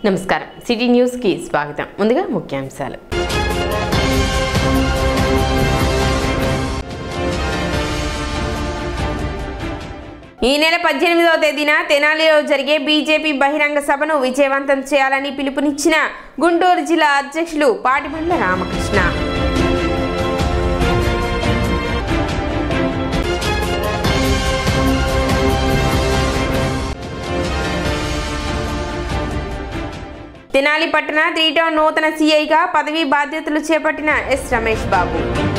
నమస్కారం city news కి స్వాగతం. ముందుగా ముఖ్యాంశాలు. ఈ నెల 18వ తేదీన తెనాలిలో జరిగే బీజేపీ బహిరంగ సభను విజయవంతం చేయాలని పిలుపునిచ్చిన గుంటూరు జిల్లా అధ్యక్షులు పాటిబండ్ల రామకృష్ణ. తెనాలి పట్టణ 3 టౌన్ నూతన సీఐగా పదవీ బాధ్యతలు చేపట్టిన ఎస్ రమేష్ బాబు.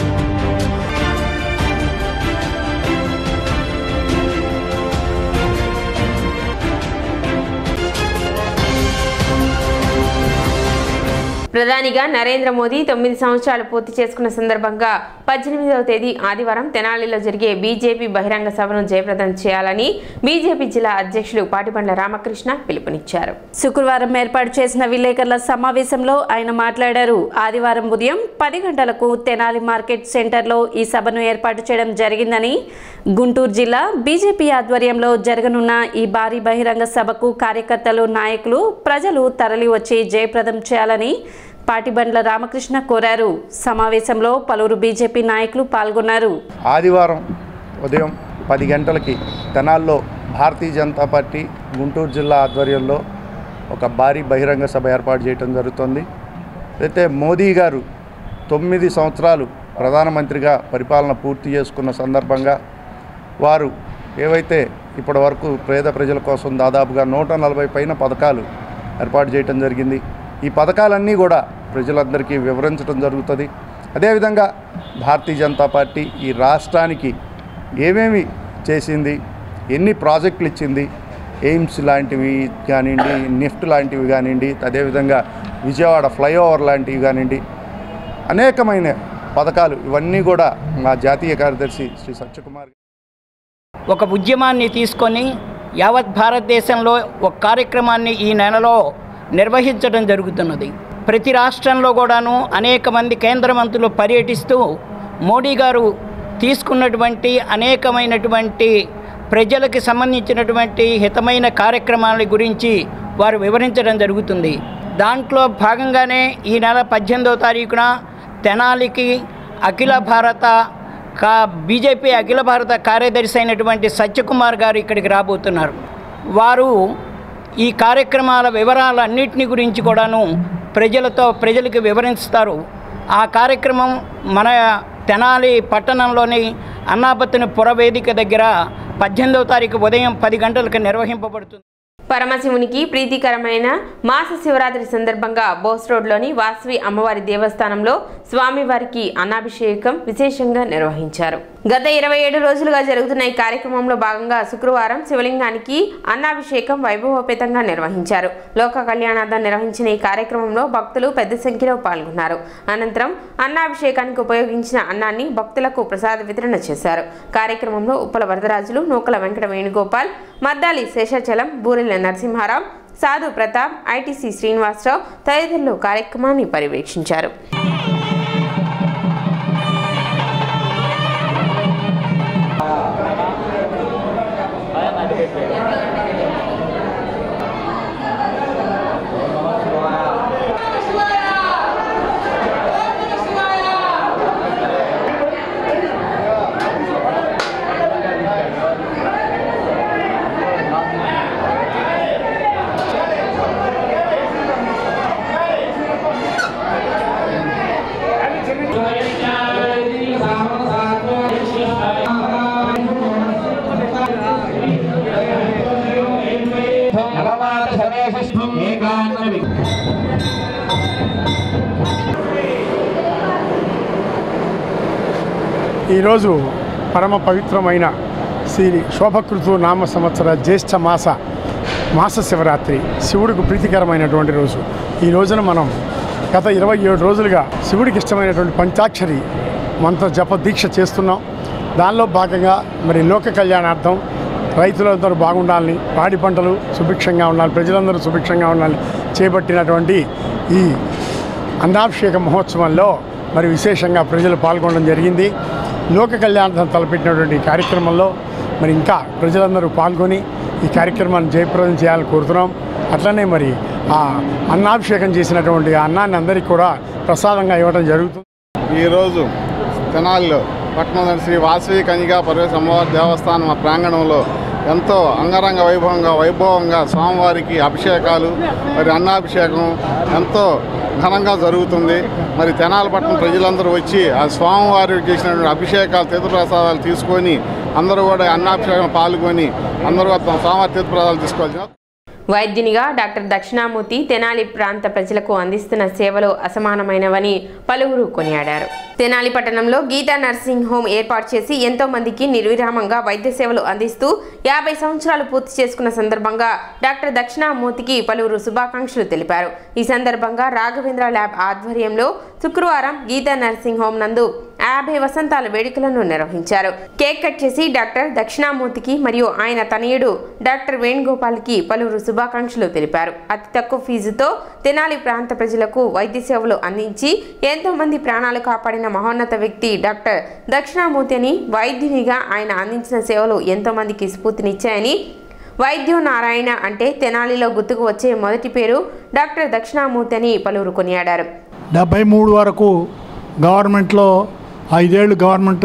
ప్రధానిగా నరేంద్ర మోదీ 9 సంవత్సరాలు పూర్తి చేసుకున్న సందర్భంగా 18వ తేదీ ఆదివారం తెనాలిలో జరిగే బీజేపీ బహిరంగ సభను జయప్రదం చేయాలని బీజేపీ జిల్లా అధ్యక్షులు పాటిబండ్ల రామకృష్ణ పిలుపునిచ్చారు. శుక్రవారం ఏర్పాటు చేసిన విలేకరుల సమావేశంలో ఆయన మాట్లాడారు. ఆదివారం ఉదయం 10 గంటలకు తెనాలి మార్కెట్ సెంటర్లో ఈ సభను ఏర్పాటు చేయడం జరిగిందని, గుంటూరు జిల్లా బీజేపీ ఆధ్వర్యంలో జరగనున్న ఈ భారీ బహిరంగ సభకు కార్యకర్తలు, నాయకులు, ప్రజలు తరలి వచ్చి జయప్రదం చేయాలని పాటిబండ్ల రామకృష్ణ కోరారు. సమావేశంలో పలువురు బీజేపీ నాయకులు పాల్గొన్నారు. ఆదివారం ఉదయం 10 గంటలకి తెనాల్లో భారతీయ జనతా పార్టీ గుంటూరు జిల్లా ఆధ్వర్యంలో ఒక భారీ బహిరంగ సభ ఏర్పాటు చేయడం జరుగుతుంది. అయితే మోదీ గారు 9 సంవత్సరాలు ప్రధానమంత్రిగా పరిపాలన పూర్తి చేసుకున్న సందర్భంగా వారు ఏవైతే ఇప్పటి వరకు పేద ప్రజల కోసం దాదాపుగా 140 పైన పథకాలు ఏర్పాటు చేయడం జరిగింది. ఈ పథకాలన్నీ కూడా ప్రజలందరికీ వివరించడం జరుగుతుంది. అదేవిధంగా భారతీయ జనతా పార్టీ ఈ రాష్ట్రానికి ఏమేమి చేసింది, ఎన్ని ప్రాజెక్టులు ఇచ్చింది, ఎయిమ్స్ లాంటివి కానివ్వండి, నిఫ్ట్ లాంటివి కానివ్వండి, అదేవిధంగా విజయవాడ ఫ్లైఓవర్ లాంటివి కానివ్వండి, అనేకమైన పథకాలు ఇవన్నీ కూడా మా జాతీయ కార్యదర్శి శ్రీ సత్యకుమార్ ఒక ఉద్యమాన్ని తీసుకొని యావత్ భారతదేశంలో ఒక కార్యక్రమాన్ని ఈ నెలలో నిర్వహించడం జరుగుతున్నది. ప్రతి రాష్ట్రంలో కూడాను అనేక మంది కేంద్ర మంత్రులు పర్యటిస్తూ మోడీ గారు తీసుకున్నటువంటి అనేకమైనటువంటి ప్రజలకు సంబంధించినటువంటి హితమైన కార్యక్రమాల గురించి వారు వివరించడం జరుగుతుంది. దాంట్లో భాగంగానే ఈ నెల 18వ తారీఖున తెనాలికి బీజేపీ అఖిల భారత కార్యదర్శి అయినటువంటి సత్యకుమార్ గారు ఇక్కడికి రాబోతున్నారు. వారు ఈ కార్యక్రమాల వివరాలన్నింటినీ గురించి కూడాను ప్రజలకు వివరిస్తారు. ఆ కార్యక్రమం మన తెనాలి పట్టణంలోని అన్నాపత్తిని పురవేదిక దగ్గర 18వ తారీఖు ఉదయం 10 గంటలకు నిర్వహింపబడుతుంది. పరమశివునికి ప్రీతికరమైన మాస శివరాత్రి సందర్భంగా బోస్ రోడ్లోని వాసవి అమ్మవారి దేవస్థానంలో స్వామివారికి అన్నాభిషేకం విశేషంగా నిర్వహించారు. గత 27 రోజులుగా జరుగుతున్న ఈ కార్యక్రమంలో భాగంగా శుక్రవారం శివలింగానికి అన్నాభిషేకం వైభవోపేతంగా నిర్వహించారు. లోక కళ్యాణార్థం నిర్వహించిన ఈ కార్యక్రమంలో భక్తులు పెద్ద సంఖ్యలో పాల్గొన్నారు. అనంతరం అన్నాభిషేకానికి ఉపయోగించిన అన్నాన్ని భక్తులకు ప్రసాద వితరణ చేశారు. కార్యక్రమంలో ఉప్పల వరదరాజులు, నూకల వెంకట వేణుగోపాల్, మద్దాలి శేషాచలం, బూరెల నరసింహారావు, సాధు ప్రతాప్, ఐటీసీ శ్రీనివాసరావు తదితరులు కార్యక్రమాన్ని పర్యవేక్షించారు. ఈరోజు పరమ పవిత్రమైన శ్రీ శోభకృతు నామ సంవత్సర జ్యేష్ఠ మాస శివరాత్రి, శివుడికి ప్రీతికరమైనటువంటి రోజు. ఈ రోజున మనం గత 27 రోజులుగా శివుడికి ఇష్టమైనటువంటి పంచాక్షరి మంత్ర జప దీక్ష చేస్తున్నాం. దానిలో భాగంగా మరి లోక కళ్యాణార్థం రైతులందరూ బాగుండాలని, పాడి పంటలు సుభిక్షంగా ఉండాలి, ప్రజలందరూ సుభిక్షంగా ఉండాలని చేపట్టినటువంటి ఈ అన్నాభిషేక మహోత్సవంలో మరి విశేషంగా ప్రజలు పాల్గొనడం జరిగింది. లోక కళ్యాణార్థం తలపెట్టినటువంటి కార్యక్రమంలో మరి ఇంకా ప్రజలందరూ పాల్గొని ఈ కార్యక్రమాన్ని జయప్రదం చేయాలని కోరుతున్నాం. అట్లనే మరి ఆ అన్నాభిషేకం చేసినటువంటి ఆ అన్నాన్ని అందరికీ కూడా ప్రసాదంగా ఇవ్వడం జరుగుతుంది. ఈరోజు తెనాలిలో పట్టణంలోని శ్రీ వాసవి కన్యకా పరమేశ్వరి అమ్మవారి దేవస్థానం ప్రాంగణంలో ఎంతో అంగరంగ వైభవంగా స్వామివారికి అభిషేకాలు మరి అన్నాభిషేకం ఎంతో ఘనంగా జరుగుతుంది. మరి తెనాలి పట్టణం ప్రజలందరూ వచ్చి ఆ స్వామివారికి చేసినటువంటి అభిషేకాలు తీర్థప్రసాదాలు తీసుకొని అందరూ కూడా అన్నాభిషేకం పాల్గొని అందరూ స్వామివారి తీర్థప్రసాదాలు తీసుకోవాల్సిన వైద్యునిగా డాక్టర్ దక్షిణామూర్తి తెనాలి ప్రాంత ప్రజలకు అందిస్తున్న సేవలు అసమానమైనవని పలువురు కొనియాడారు. తెనాలి పట్టణంలో గీతా నర్సింగ్ హోమ్ ఏర్పాటు చేసి ఎంతో మందికి నిర్విరామంగా వైద్య సేవలు అందిస్తూ 50 సంవత్సరాలు పూర్తి చేసుకున్న సందర్భంగా డాక్టర్ దక్షిణామూర్తికి పలువురు శుభాకాంక్షలు తెలిపారు. ఈ సందర్భంగా రాఘవేంద్ర ల్యాబ్ ఆధ్వర్యంలో శుక్రవారం గీతా నర్సింగ్ హోమ్ నందు 50 వసంతాల వేడుకలను నిర్వహించారు. కేక్ కట్ చేసి డాక్టర్ దక్షిణామూర్తికి మరియు ఆయన తనయుడు డాక్టర్ వేణుగోపాల్కి పలువురు శుభాకాంక్షలు తెలిపారు. అతి తక్కువ ఫీజుతో తెనాలి ప్రాంత ప్రజలకు వైద్య సేవలు అందించి ఎంతో మంది ప్రాణాలు కాపాడిన మహోన్నత వ్యక్తి డాక్టర్ దక్షిణామూర్తి అని, వైద్యునిగా ఆయన అందించిన సేవలు ఎంతో మందికి స్ఫూర్తినిచ్చాయని, వైద్యో నారాయణ అంటే తెనాలిలో గుర్తుకు వచ్చే మొదటి పేరు డాక్టర్ దక్షిణామూర్తి అని పలువురు కొనియాడారు. 73 వరకు గవర్నమెంట్లో 5 ఏళ్ళు గవర్నమెంట్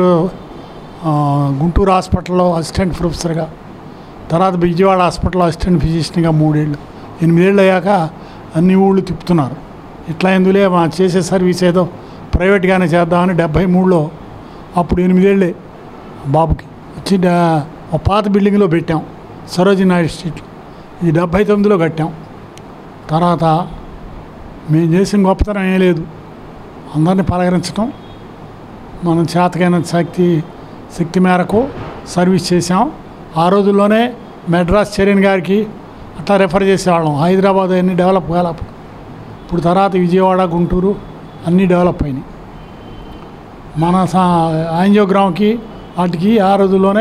గుంటూరు హాస్పిటల్లో అసిస్టెంట్ ప్రొఫెసర్గా, తర్వాత విజయవాడ హాస్పిటల్లో అసిస్టెంట్ ఫిజిషియన్గా 3 ఏళ్ళు, 8 ఏళ్ళు అయ్యాక అన్ని ఊళ్ళు తిప్పుతున్నారు. ఇట్లా ఎందులే మా చేసే సర్వీస్ ఏదో ప్రైవేట్గానే చేద్దామని 73లో అప్పుడు 8 ఏళ్ళే బాబుకి వచ్చి ఒక పాత బిల్డింగ్లో పెట్టాం, సరోజినీ నాయుడు స్ట్రీట్లో. ఇది 79లో కట్టాం. తర్వాత మేము చేసిన గొప్పతనం ఏం లేదు, అందరినీ పలకరించడం, మనం చేతకైన శక్తి మేరకు సర్వీస్ చేసాం. ఆ రోజుల్లోనే మెడ్రాస్ చరణ్ గారికి అట్లా రెఫర్ చేసేవాళ్ళం. హైదరాబాద్ అన్నీ డెవలప్ కాలేపు. ఇప్పుడు తర్వాత విజయవాడ, గుంటూరు అన్నీ డెవలప్ అయినాయి. మన యాంజియోగ్రామ్కి వాటికి ఆ రోజుల్లోనే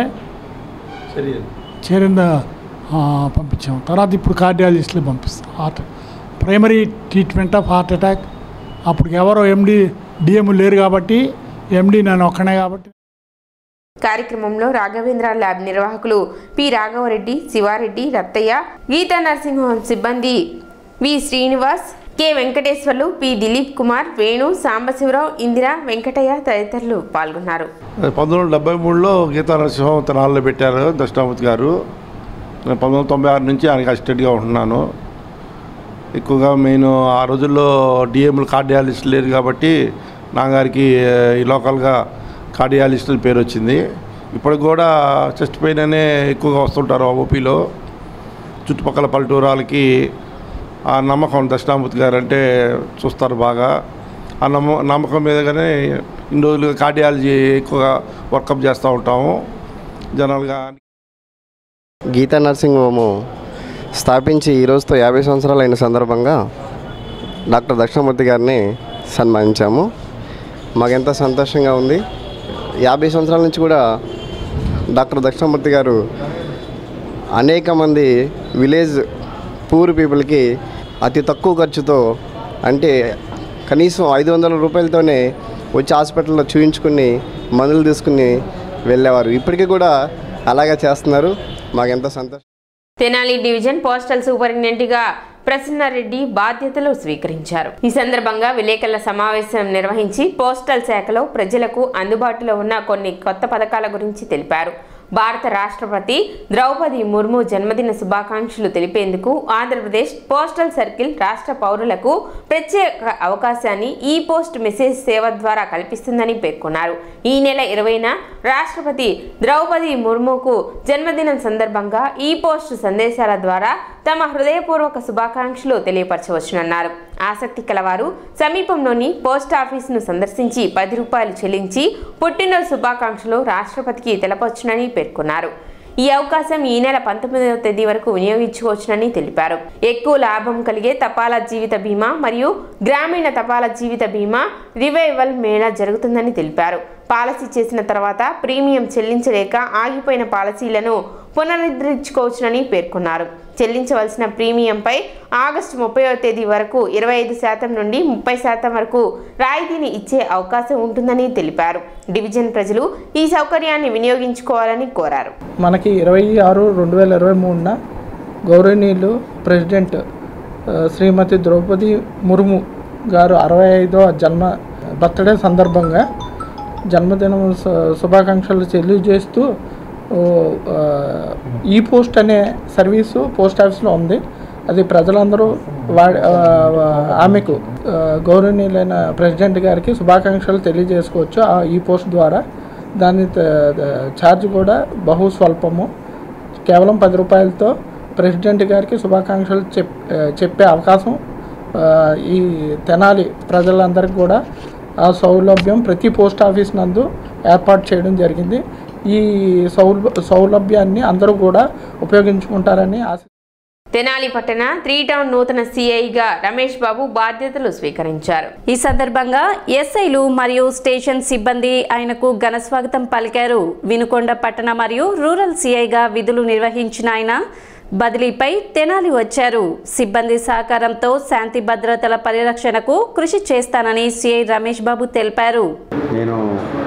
చరణ్ పంపించాం. తర్వాత ఇప్పుడు కార్డియాలజిస్టులు పంపిస్తాం. Primary treatment of heart attack. అప్పుడు ఎవరో డిఎం లేరు కాబట్టి ఎండి నేను ఒక్కనే కాబట్టి. కార్యక్రమంలో రాఘవేంద్ర ల్యాబ్ నిర్వాహకులు P Raghava Reddy, Siva Reddy, Rattaiah, Geetha nursing home సిబ్బంది V Srinivas, K Venkateswarlu, P Dilip Kumar, Venu, Sambasiva Rao, Indira, Venkataiah తదితరులు పాల్గొన్నారు. 1973లో గీతా నర్సింగ్ హోమ్ తెనాలిలో పెట్టారు దక్షిణామూర్తి గారు. నేను 1996 నుంచి ఆయనకి అసిస్టెంట్గా ఉంటున్నాను. ఎక్కువగా మెయిన్ ఆ రోజుల్లో డిఎంలు కార్డియాలజిస్ట్ లేరు కాబట్టి నాగారికి ఈ లోకల్గా కార్డియాలజిస్టుల పేరు వచ్చింది. ఇప్పుడు కూడా చెస్ట్ పెయిన్ అనే ఎక్కువగా వస్తుంటారు ఓపీలో. చుట్టుపక్కల పల్లెటూరాలకి ఆ నమ్మకం దక్షిణామూర్తి గారు అంటే చూస్తారు బాగా. ఆ నమ్మకం మీదగానే ఇన్ని రోజులుగా కార్డియాలజీ ఎక్కువగా వర్కప్ చేస్తూ ఉంటాము జనరల్గా. గీతా నర్సింగ్ హోము స్థాపించి ఈరోజుతో 50 సంవత్సరాలు అయిన సందర్భంగా డాక్టర్ దక్షిణామూర్తి గారిని సన్మానించాము. మాకెంతో సంతోషంగా ఉంది. 50 సంవత్సరాల నుంచి కూడా డాక్టర్ దక్షిణామూర్తి గారు అనేక మంది విలేజ్ పూర్ పీపుల్కి అతి తక్కువ ఖర్చుతో, అంటే కనీసం 500 రూపాయలతోనే వచ్చి హాస్పిటల్లో చూయించుకుని మందులు తీసుకుని వెళ్ళేవారు. ఇప్పటికీ కూడా అలాగే చేస్తున్నారు. మాకెంతో సంతోషం. తెనాలి డివిజన్ పోస్టల్ సూపరింటెండెంట్గా ప్రసన్నారెడ్డి బాధ్యతలు స్వీకరించారు. ఈ సందర్భంగా విలేకరుల సమావేశం నిర్వహించి పోస్టల్ శాఖలో ప్రజలకు అందుబాటులో ఉన్న కొన్ని కొత్త పథకాల గురించి తెలిపారు. భారత రాష్ట్రపతి ద్రౌపది ముర్ము జన్మదిన శుభాకాంక్షలు తెలిపేందుకు ఆంధ్రప్రదేశ్ పోస్టల్ సర్కిల్ రాష్ట్ర పౌరులకు ప్రత్యేక అవకాశాన్ని ఈ పోస్ట్ మెసేజ్ సేవ ద్వారా కల్పిస్తుందని పేర్కొన్నారు. ఈ నెల 20న రాష్ట్రపతి ద్రౌపది ముర్ముకు జన్మదినం సందర్భంగా ఈ పోస్ట్ సందేశాల ద్వారా తమ హృదయపూర్వక శుభాకాంక్షలు తెలియపరచవచ్చునన్నారు. ఆసక్తి కలవారు సమీపంలోని పోస్ట్ ఆఫీసును సందర్శించి 10 రూపాయలు చెల్లించి పుట్టినరోజు శుభాకాంక్షలు రాష్ట్రపతికి తెలపవచ్చునని పేర్కొన్నారు. ఈ అవకాశం ఈ నెల 19వ తేదీ వరకు వినియోగించుకోవచ్చునని తెలిపారు. ఎక్కువ లాభం కలిగే తపాలా జీవిత బీమా మరియు గ్రామీణ తపాలా జీవిత బీమా రివైవల్ మేళా జరుగుతుందని తెలిపారు. పాలసీ చేసిన తర్వాత ప్రీమియం చెల్లించలేక ఆగిపోయిన పాలసీలను పునరుద్ధరించుకోవచ్చునని పేర్కొన్నారు. చెల్లించవలసిన ప్రీమియంపై ఆగస్టు 30వ తేదీ వరకు 25% నుండి 30% వరకు రాయితీని ఇచ్చే అవకాశం ఉంటుందని తెలిపారు. డివిజన్ ప్రజలు ఈ సౌకర్యాన్ని వినియోగించుకోవాలని కోరారు. మనకి 26/2023న గౌరవనీయులు ప్రెసిడెంట్ శ్రీమతి ద్రౌపది ముర్ము గారు 65వ బర్త్డే సందర్భంగా జన్మదినం శుభాకాంక్షలు తెలియజేస్తూ ఈ పోస్ట్ అనే సర్వీసు పోస్ట్ ఆఫీస్లో ఉంది. అది ప్రజలందరూ ఆమెకు గౌరవనీయులైన ప్రెసిడెంట్ గారికి శుభాకాంక్షలు తెలియజేసుకోవచ్చు ఈ పోస్ట్ ద్వారా. దాని ఛార్జ్ కూడా బహు స్వల్పము, కేవలం 10 రూపాయలతో ప్రెసిడెంట్ గారికి శుభాకాంక్షలు చెప్పే అవకాశం ఈ తెనాలి ప్రజలందరికీ కూడా ఆ సౌలభ్యం ప్రతి పోస్ట్ ఆఫీస్ నందు ఏర్పాటు చేయడం జరిగింది. ఈ సౌలభ్యాన్ని అందరూ కూడా ఉపయోగించుకుంటారని ఆశ. తెనాలి పట్టణ 3 టౌన్ నూతన సిఐగా రమేష్ బాబు బాధ్యతలు స్వీకరించారు. ఈ సందర్భంగా ఎస్ఐలు మరియు స్టేషన్ సిబ్బంది ఆయనకు ఘన స్వాగతం పలికారు. వినుకొండ పట్టణ మరియు రూరల్ సిఐగా విధులు నిర్వహించిన ఆయన బదిలీపై తెనాలి వచ్చారు. సిబ్బంది సహకారంతో శాంతి భద్రతల పరిరక్షణకు కృషి చేస్తానని సిఐ రమేష్ బాబు తెలిపారు. నేను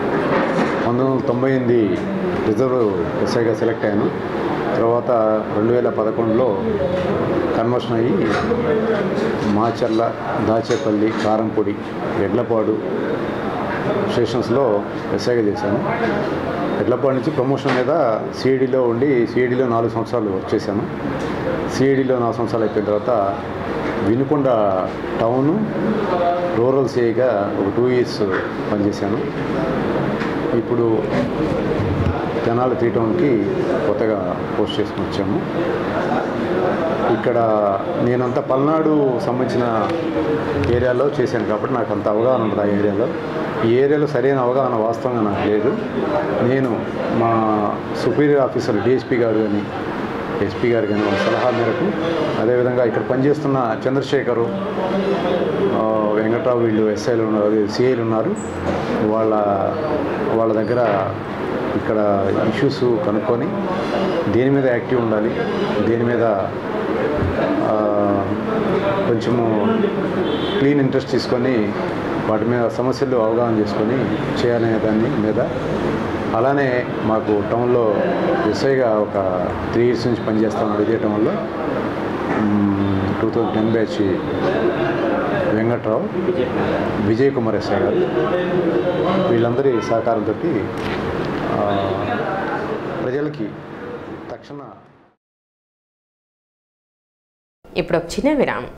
1998 రిజర్వ్ ఎస్ఐగా సెలెక్ట్ అయ్యాను. తర్వాత 2011లో కన్వర్షన్ అయ్యి మాచర్ల, దాచేపల్లి, కారంపొడి, ఎడ్లపాడు స్టేషన్స్లో ఎస్ఐగా చేశాను. ఎడ్లపాడు నుంచి ప్రమోషన్ మీద సిఐడిలో ఉండి సిఐడిలో 4 సంవత్సరాలు వర్క్ చేశాను. సిఐడిలో 4 సంవత్సరాలు అయిపోయిన తర్వాత వినుకొండ టౌను రూరల్ సిఐగా ఒక 2 ఇయర్స్ పనిచేశాను. ఇప్పుడు తెనాలి 3 టౌన్కి కొత్తగా పోస్ట్ చేసుకుని వచ్చాము. ఇక్కడ నేనంతా పల్నాడు సంబంధించిన ఏరియాలో చేశాను కాబట్టి నాకు అంత అవగాహన ఉంటుంది. ఆ ఏరియాలో సరైన అవగాహన వాస్తవంగా నాకు లేదు. నేను మా సుపీరియర్ ఆఫీసర్ డిఎస్పీ గారు కానీ ఎస్పీ గారు కానీ వాళ్ళ సలహా మేరకు, అదేవిధంగా ఇక్కడ పనిచేస్తున్న చంద్రశేఖరు, వెంకట్రావు వీళ్ళు ఎస్ఐలు ఉన్నారు, సిఐలు ఉన్నారు. వాళ్ళ దగ్గర ఇక్కడ ఇష్యూస్ కనుక్కొని దేని మీద యాక్టివ్ ఉండాలి, దేని మీద కొంచెము క్లీన్ ఇంట్రెస్ట్ తీసుకొని వాటి మీద సమస్యలు అవగాహన చేసుకొని చేయాలనే దాని మీద. అలానే మాకు టౌన్లో ఎస్ఐగా ఒక 3 ఇయర్స్ నుంచి పనిచేస్తున్నాడు ఇదే టౌన్లో. 2010 బ్యాచ్ వెంకట్రావు, విజయ్ కుమార్ ఎస్ఐ గారు, వీళ్ళందరి సహకారంతో ప్రజలకి తక్షణ. ఇప్పుడు ఒక చిన్న విరామం.